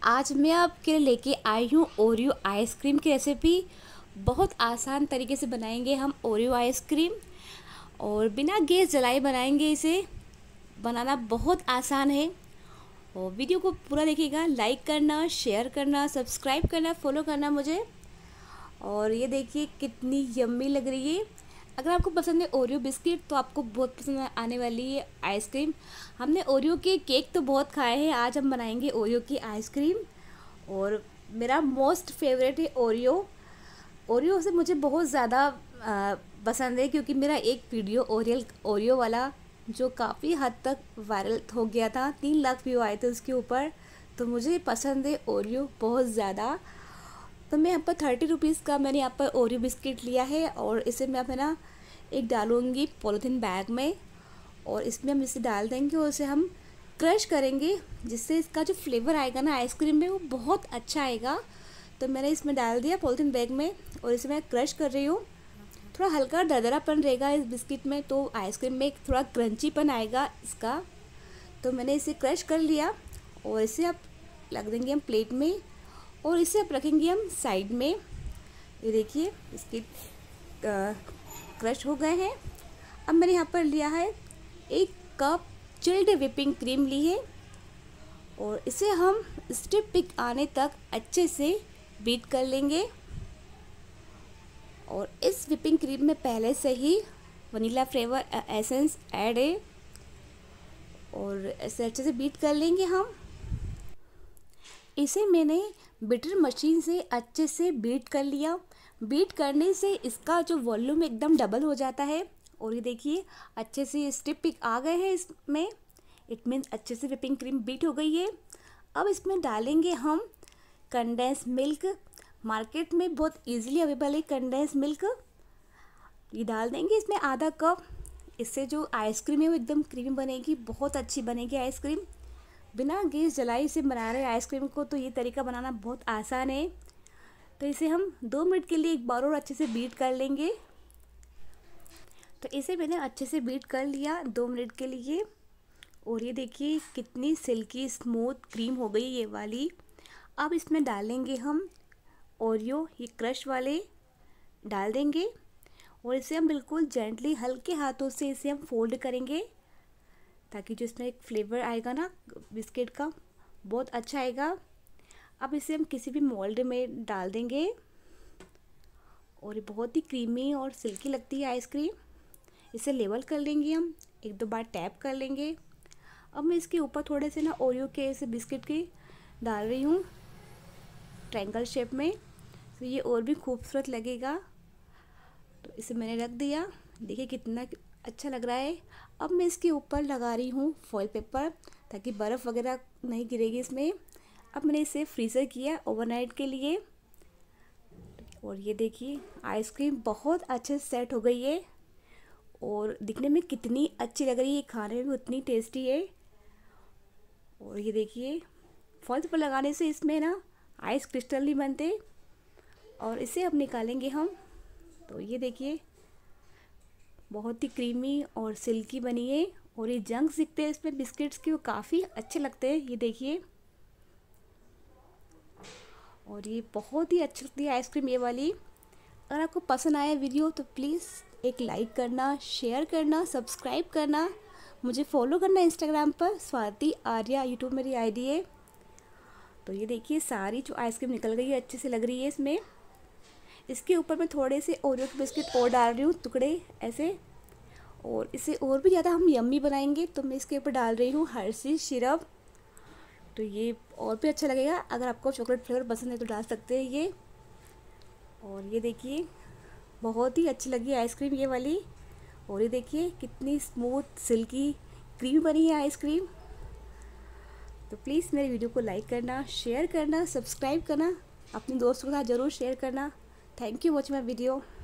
आज मैं आपके लिए लेके आई हूँ ओरियो आइसक्रीम की रेसिपी। बहुत आसान तरीके से बनाएंगे हम ओरियो आइसक्रीम और बिना गैस जलाए बनाएंगे। इसे बनाना बहुत आसान है और वीडियो को पूरा देखिएगा। लाइक करना, शेयर करना, सब्सक्राइब करना, फॉलो करना मुझे। और ये देखिए कितनी यम्मी लग रही है। अगर आपको पसंद है ओरियो बिस्किट तो आपको बहुत पसंद आने वाली है आइसक्रीम। हमने ओरियो के केक तो बहुत खाए हैं, आज हम बनाएंगे ओरियो की आइसक्रीम। और मेरा मोस्ट फेवरेट है ओरियो। ओरियो से मुझे बहुत ज़्यादा पसंद है क्योंकि मेरा एक वीडियो ओरियो वाला जो काफ़ी हद तक वायरल हो गया था, 3 लाख व्यू आए थे उसके ऊपर। तो मुझे पसंद है ओरियो बहुत ज़्यादा। तो मैं यहाँ पर 30 रुपीज़ का मैंने यहाँ पर ओरियो बिस्किट लिया है और इसे मैं अपना एक डालूँगी पॉलीथीन बैग में और इसमें हम इसे डाल देंगे और इसे हम क्रश करेंगे, जिससे इसका जो फ्लेवर आएगा ना आइसक्रीम में वो बहुत अच्छा आएगा। तो मैंने इसमें डाल दिया पॉलीथीन बैग में और इसे मैं क्रश कर रही हूँ। थोड़ा हल्का दरदरापन रहेगा इस बिस्किट में, तो आइसक्रीम में थोड़ा क्रंचीपन आएगा इसका। तो मैंने इसे क्रश कर लिया और इसे अब रख देंगे हम प्लेट में और इसे अब रखेंगे हम साइड में। ये देखिए इसके क्रश हो गए हैं। अब मैंने यहाँ पर लिया है 1 कप चिल्ड विपिंग क्रीम ली है और इसे हम स्टिप पिक आने तक अच्छे से बीट कर लेंगे। और इस विपिंग क्रीम में पहले से ही वनीला फ्लेवर एसेंस ऐड है और ऐसे अच्छे से बीट कर लेंगे हम। इसे मैंने बीटर मशीन से अच्छे से बीट कर लिया। बीट करने से इसका जो वॉल्यूम एकदम डबल हो जाता है। और ये देखिए अच्छे से स्टिप पिक आ गए हैं इसमें, इट मीन्स अच्छे से विपिंग क्रीम बीट हो गई है। अब इसमें डालेंगे हम कंडेंस मिल्क। मार्केट में बहुत इजीली अवेलेबल है कंडेंस मिल्क। ये डाल देंगे इसमें आधा कप। इससे जो आइसक्रीम है वो एकदम क्रीमी बनेगी, बहुत अच्छी बनेगी आइसक्रीम। बिना गैस जलाए इसे बना रहे आइसक्रीम को, तो ये तरीका बनाना बहुत आसान है। तो इसे हम 2 मिनट के लिए एक बार और अच्छे से बीट कर लेंगे। तो इसे मैंने अच्छे से बीट कर लिया 2 मिनट के लिए और ये देखिए कितनी सिल्की स्मूथ क्रीम हो गई ये वाली। अब इसमें डालेंगे हम ओरियो, ये क्रश वाले डाल देंगे और इसे हम बिल्कुल जेंटली हल्के हाथों से इसे हम फोल्ड करेंगे ताकि जो इसमें एक फ्लेवर आएगा ना बिस्किट का बहुत अच्छा आएगा। अब इसे हम किसी भी मोल्ड में डाल देंगे और ये बहुत ही क्रीमी और सिल्की लगती है आइसक्रीम। इसे लेवल कर लेंगे हम, 1-2 बार टैप कर लेंगे। अब मैं इसके ऊपर थोड़े से ना ओरियो के ऐसे बिस्किट की डाल रही हूँ ट्रायंगल शेप में, तो ये और भी खूबसूरत लगेगा। तो इसे मैंने रख दिया, देखिए कितना अच्छा लग रहा है। अब मैं इसके ऊपर लगा रही हूँ फॉइल पेपर ताकि बर्फ़ वगैरह नहीं गिरेगी इसमें। अब मैंने इसे फ्रीज़र किया ओवरनाइट के लिए और ये देखिए आइसक्रीम बहुत अच्छे से सेट हो गई है और दिखने में कितनी अच्छी लग रही है, खाने में भी उतनी टेस्टी है। और ये देखिए फॉइल पेपर लगाने से इसमें ना आइस क्रिस्टल नहीं बनते। और इसे अब निकालेंगे हम। तो ये देखिए बहुत ही क्रीमी और सिल्की बनी है और ये जंक्स दिखते हैं इसमें बिस्किट्स के, वो काफ़ी अच्छे लगते हैं। ये देखिए और ये बहुत ही अच्छी लगती है आइसक्रीम ये वाली। अगर आपको पसंद आया वीडियो तो प्लीज़ एक लाइक करना, शेयर करना, सब्सक्राइब करना, मुझे फॉलो करना इंस्टाग्राम पर स्वाति आर्या, यूट्यूब मेरी आईडी है। तो ये देखिए सारी जो आइसक्रीम निकल गई है अच्छे से लग रही है इसमें। इसके ऊपर मैं थोड़े से ओरियो के बिस्किट और डाल रही हूँ टुकड़े ऐसे, और इसे और भी ज़्यादा हम यम्मी बनाएंगे तो मैं इसके ऊपर डाल रही हूँ हर्शीज़ सिरप। तो ये और भी अच्छा लगेगा। अगर आपको चॉकलेट फ्लेवर पसंद है तो डाल सकते हैं ये। और ये देखिए बहुत ही अच्छी लगी आइसक्रीम ये वाली और ये देखिए कितनी स्मूथ सिल्की क्रीमी बनी है आइसक्रीम। तो प्लीज़ मेरे वीडियो को लाइक करना, शेयर करना, सब्सक्राइब करना, अपने दोस्तों के साथ ज़रूर शेयर करना। Thank you watching my video.